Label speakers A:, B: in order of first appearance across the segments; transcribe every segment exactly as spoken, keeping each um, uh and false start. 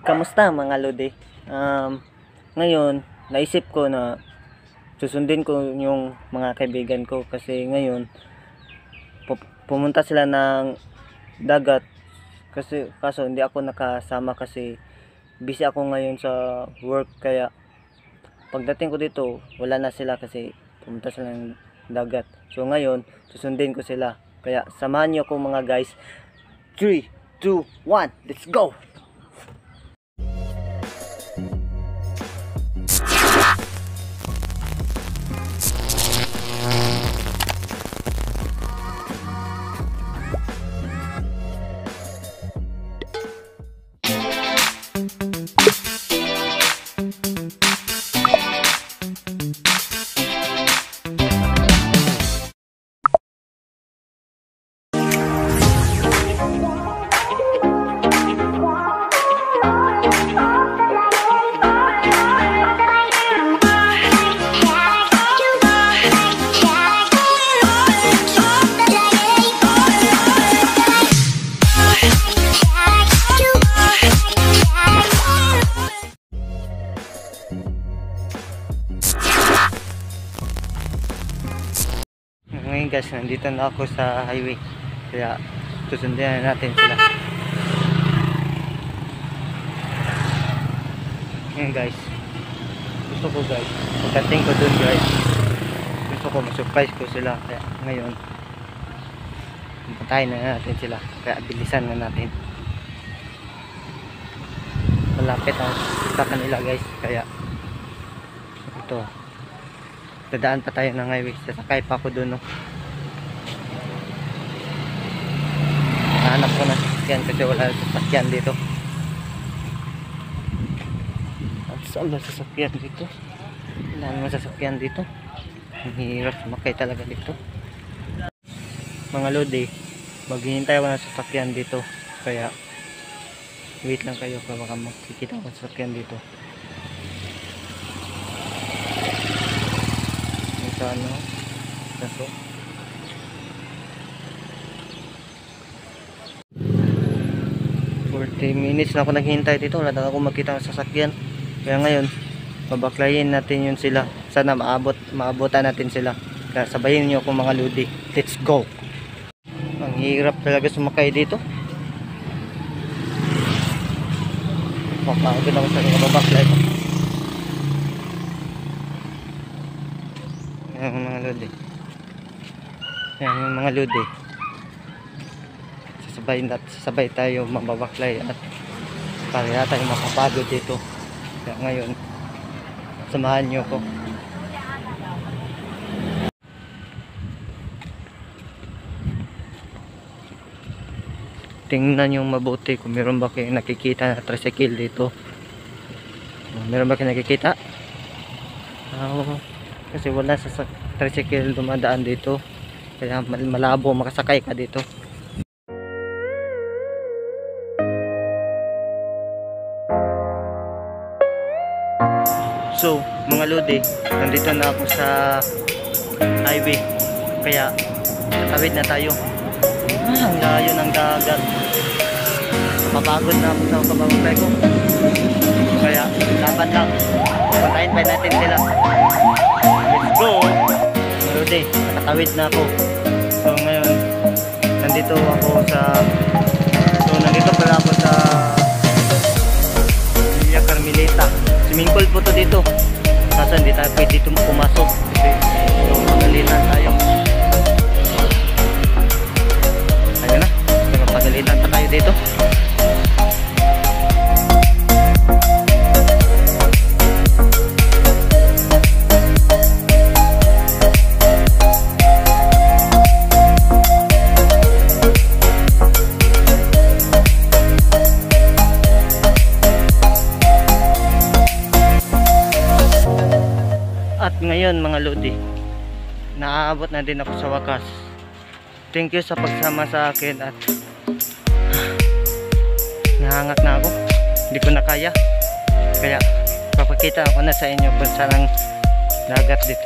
A: Kamusta mga lodi? Um, ngayon, naisip ko na susundin ko yung mga kaibigan ko kasi ngayon pu pumunta sila ng dagat kasi kaso hindi ako nakasama kasi busy ako ngayon sa work, kaya pagdating ko dito wala na sila kasi pumunta sila ng dagat. So ngayon susundin ko sila, kaya samahan niyo ako mga guys. Three, two, one, let's go! Ngayon guys, nandito na ako sa highway, kaya susundin na natin sila. Ngayon guys, gusto ko guys, pagdating ko dun guys, gusto ko ma-surprise ko sila, kaya ngayon puntahin na natin sila, kaya bilisan na natin. Malapit ang sa kanila guys, kaya ito, dadaan pa tayo ng highway, sasakay pa ako dun, no? Hanap ko na sasakyan kasi wala sasakyan dito. At saan ba sasakyan dito? Wala naman sasakyan dito. Ang hirap sumakay talaga dito. Mga lodi, maghihintay ako ng sasakyan dito, kaya wait lang kayo para baka makikita ko sasakyan dito. Sa ano? Kaso forty minutes na ako naghihintay dito, wala na ako makita ng sasakyan, kaya ngayon babaklayin natin yun sila. Sana maabot, maabutan natin sila, kaya sabayin nyo ako mga lodi, let's go. Ang hirap talaga sumakay dito, papagod ako sa mga babaklay ko. Yan mga lodi, yan yung mga lodi, sasabay, sasabay tayo mababaklay at para tayo makapagod dito, kaya ngayon samahan nyo ko. Tingnan yung mabuti kung meron ba kayo nakikita na tricycle dito. Meron ba kayo nakikita? Oh, kasi wala sa tricycle dumadaan dito, kaya malabo makasakay ka dito. So mga lodi, nandito na ako sa highway, kaya tatawid na tayo. Ah, ang layo ng dagat, mapagod na ako sa kababae ko, kaya laban lang, patayin pa natin sila. Let's go! Mga lodi, nakatawid na ako. So ngayon nandito ako sa so nandito pala ako sa Villa Carmelita. Swimming pool po to dito, kaso hindi tayo pwede dito pumasok kasi so pagalitan tayo. Ayun na, pagalitan pa tayo dito. At ngayon mga lodi, naaabot na din ako sa wakas. Thank you sa pagsama sa akin at nahangak na ako, hindi ko na kaya, kaya papakita ako na sa inyo kung saan ang dagat dito.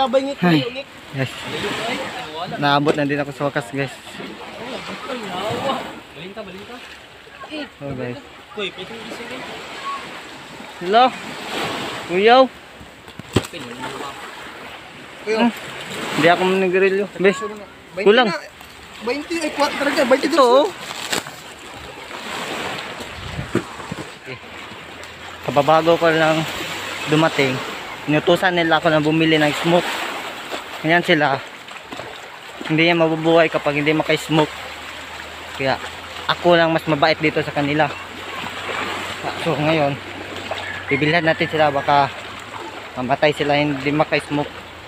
B: labay ngit
A: Ay.
B: ngit.
A: Guys, naabot na din ako sa wakas guys.
B: Balinta, balinta.
A: Oh guys.
B: Koy, pwede mo isip eh.
A: Hello? Kuyaw?
B: Kuyaw.
A: Hindi ako manigarilyo. Be, kulang.
B: twenty ay kwat talaga, twenty
A: Ito oh. Kababago ko lang dumating, inutusan nila ako na bumili ng smoke. Ganyan sila. Hindi yan mabubuhay kapag hindi maka-smoke. Kaya ako lang mas mabait dito sa kanila. So ngayon, bibilhan natin sila, baka mamatay sila hindi maka-smoke.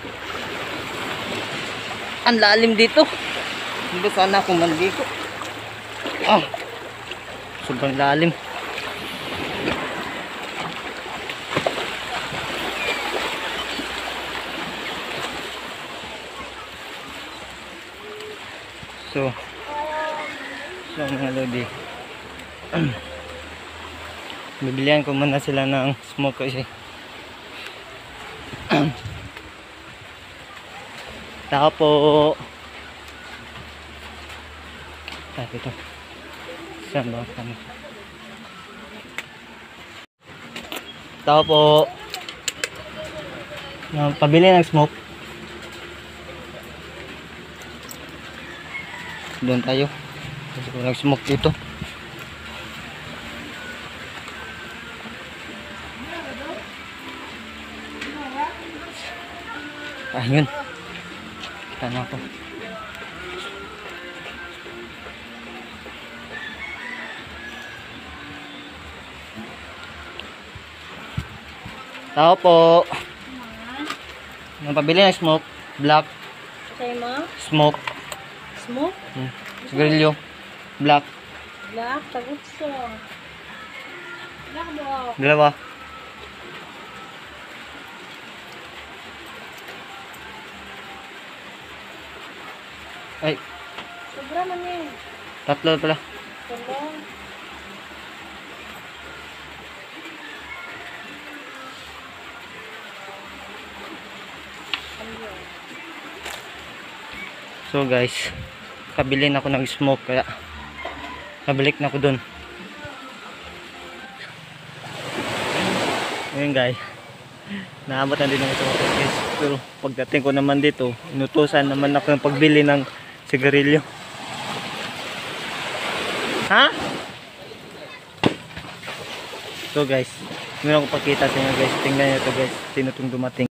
A: Ang lalim dito. Hindi sana akong maligo. Ah, sobrang lalim. So, so mga lodi, bibilihan ko muna sila ng smoke kasi tao po. Tapos ito, saan ba kami? Tao po, pabili ng smoke. Doon tayo. Kasi ko nag-smoke dito. Ayun. Kita na ako. Tao po. Nang pabili ng smoke. Black.
C: Say mo?
A: Smoke.
C: Smoke?
A: Hmm. Sigarilyo. Black.
C: Black, tagutso. Black mo.
A: Dalawa. Ay,
C: Sobra man eh.
A: tatlo pala.
C: Hello.
A: So guys, kabilin ako ng smoke kaya nabalik na ako dun. Ayun guys, naabot na din ako sa wakas guys. Pero pagdating ko naman dito, inutusan naman ako ng pagbili ng sigarilyo. Ha? So guys, meron ko pakita sa inyo guys. Tingnan nyo ito guys, sino itong dumating.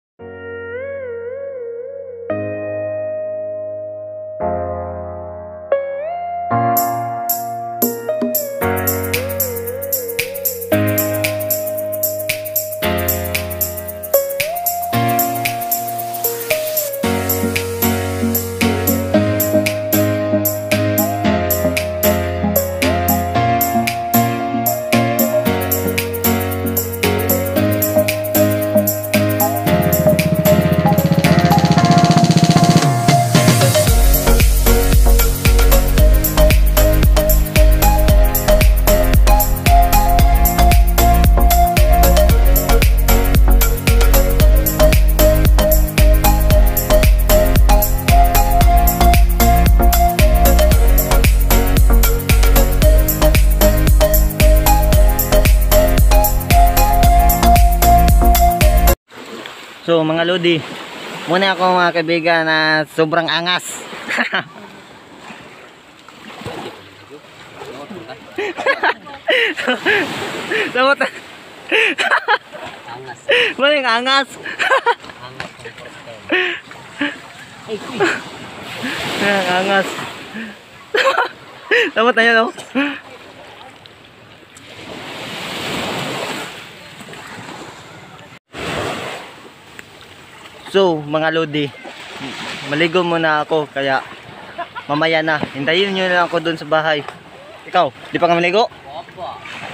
A: So mga lodi, muna ako mga kaibigan na sobrang angas. Dapat angas. Muna yung angas. Angas. Angas. Dapat na yan oh. So mga lodi, maligo muna ako kaya mamaya na. Hintayin nyo lang ako dun sa bahay. Ikaw, di pa ka maligo?
B: Opo.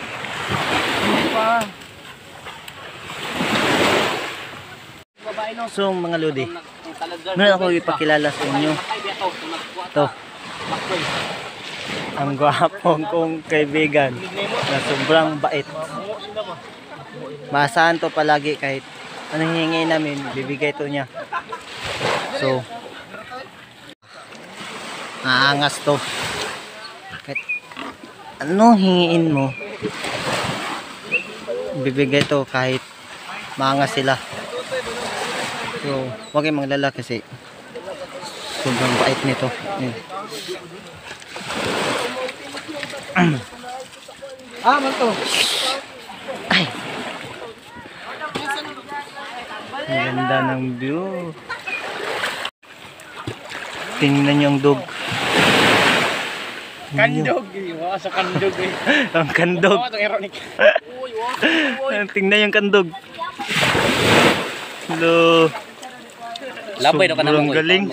A: Pa. So mga lodi, meron ako ipakilala sa inyo. Ito, ang gwapong kong kaibigan na sobrang bait. Maasahan to palagi kahit anong hihingi namin, bibigay to niya. So, aangas to. Kahit ano hingiin mo, bibigay to kahit maangas sila. So, huwag kayong maglala kasi sobrang bait nito. Yun.
B: Ah, man to.
A: Ay. Ang ganda ng view. Tingnan yung dog.
B: Kandog. Iwa sa kandog eh.
A: Ang kandog.
B: Ito ironic.
A: Tingnan yung kandog. Hello.
B: Labay na ka
A: Sobrang
B: naman.
A: galing.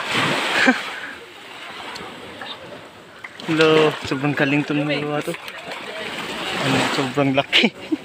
A: Hello. Sobrang galing to mga to. Ano, sobrang laki.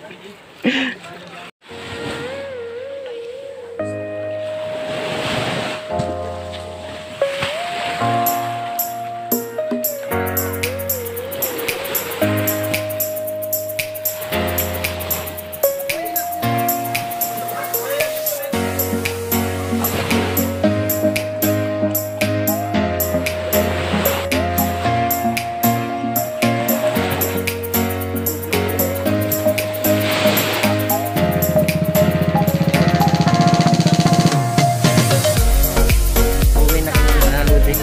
A: Uwi na kami na loading.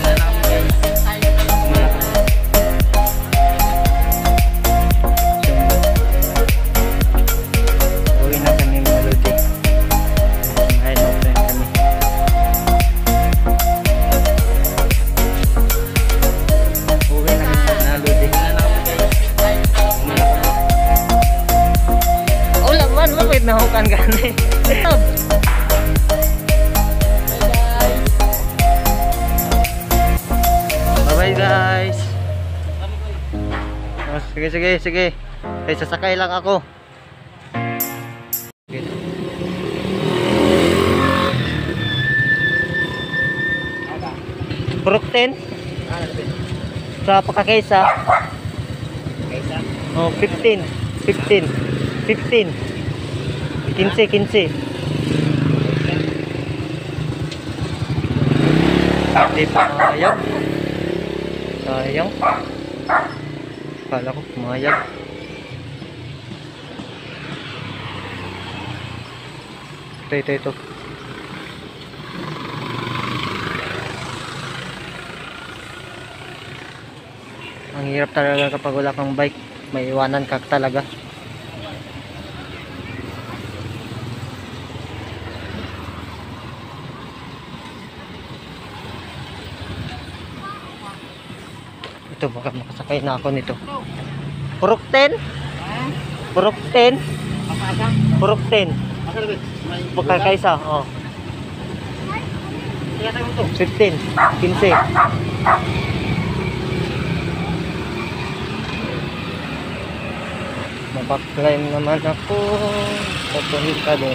A: Uwi na kami na loading. Mahal na friend kami. Uwi na kami na loading. Ulam man, mapit na hukan gani. Bye guys. Oh, sige sige sige. Ay sasakay lang ako. Sige. Brooklyn. Sa pakakaysa.
B: Kaysa?
A: Oh, fifteen. fifteen. fifteen. quince, quince. Hindi pa mayag. Sayang. Kala ko pumayag. Ito, ito, ito. Ang hirap talaga kapag wala kang bike. May iwanan ka talaga. Ito, baka makasakay na ako nito. Purok ten? Purok ten? Purok ten. Pakakaysa, oh. fifteen, quince. Mapag-climb naman ako. Papunta doon.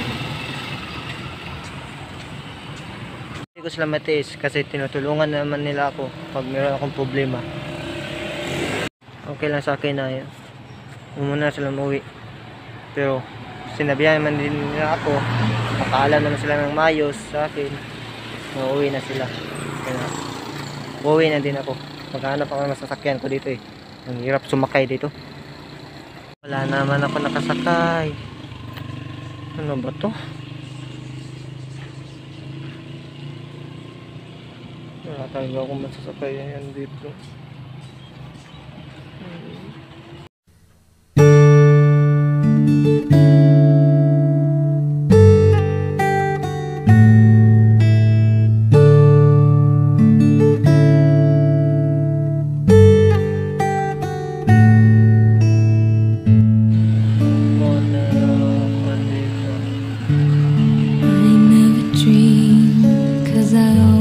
A: Hindi ko sila matiis kasi tinutulungan naman nila ako pag meron akong problema. Okay lang sa akin na yun. Umuna sila umuwi. Pero sinabihan naman din nila ako. Nakaalam naman sila ng mayos sa akin. Mauwi na sila. Kaya uuwi na din ako. Maghanap ako ng sasakyan ko dito eh. Ang hirap sumakay dito. Wala naman ako nakasakay. Ano ba to? Wala talaga akong masasakay yan dito.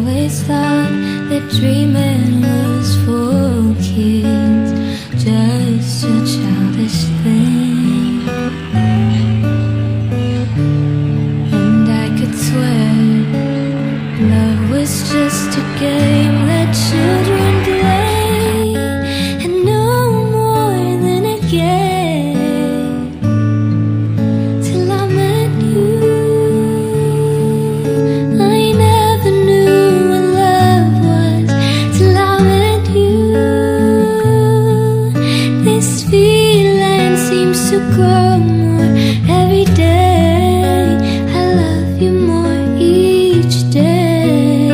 D: Dreaming was for kids, just to grow more every day. I love you more each day.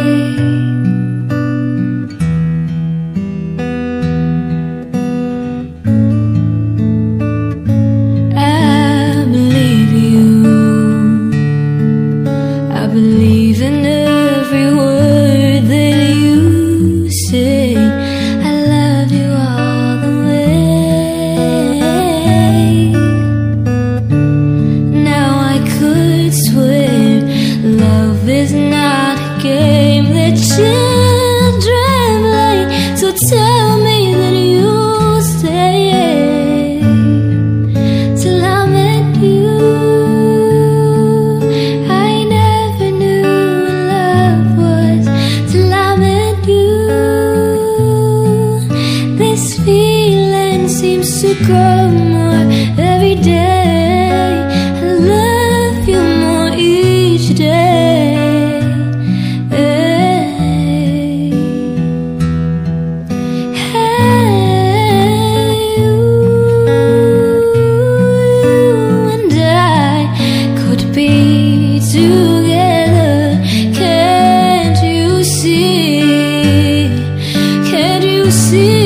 D: I believe you. I believe in every word that you say. I love you all the way. Now I could swear love is not a game that children play. So tell me that you'll stay till I met you. I never knew what love was till I met you. This feeling seems to grow more every day. I love you more each day. Hey, hey, you and I could be together. Can't you see? Can't you see?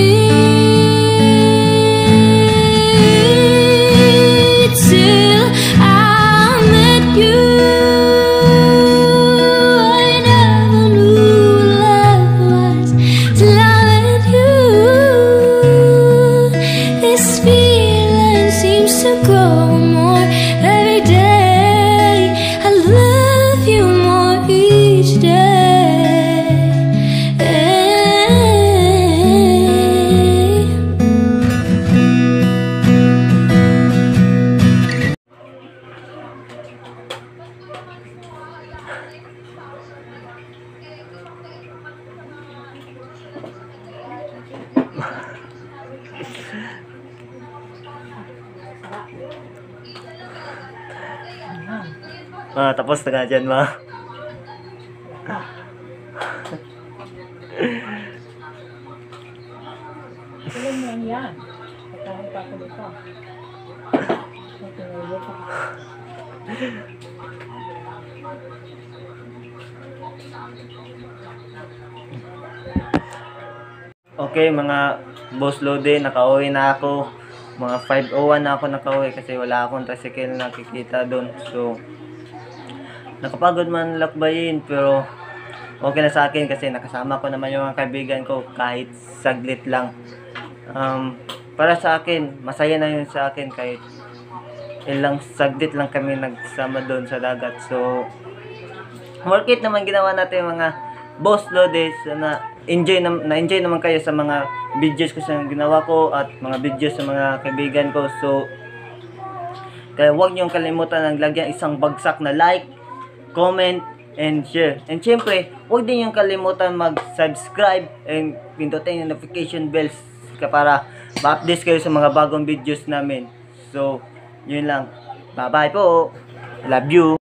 D: Till I met you, I never knew love was till I met you. This feeling seems to grow more every day. I love you more each day.
A: Ah, tapos na nga dyan, ma.
C: Tuloy mo lang yan. Pagkain pa ako dito. Tuloy pa.
A: Okay, mga boss Lode, nakauwi na ako. Mga five oh one na ako nakauwi kasi wala akong tricycle na nakikita doon. So, nakapagod man lakbayin pero okay na sa akin kasi nakasama ko naman yung mga kaibigan ko kahit saglit lang. Um, para sa akin, masaya na yun sa akin kahit ilang saglit lang kami nagsama doon sa dagat. So, worth it naman ginawa natin mga boss Lode. Sana enjoy na, na-enjoy naman kayo sa mga videos ko sa ginawa ko at mga videos sa mga kaibigan ko. So, kaya huwag niyong kalimutan ang lagyan isang bagsak na like, comment, and share. And syempre, huwag din niyong kalimutan mag-subscribe and pindutin yung notification bells para ma-update kayo sa mga bagong videos namin. So, yun lang. Bye-bye po. Love you.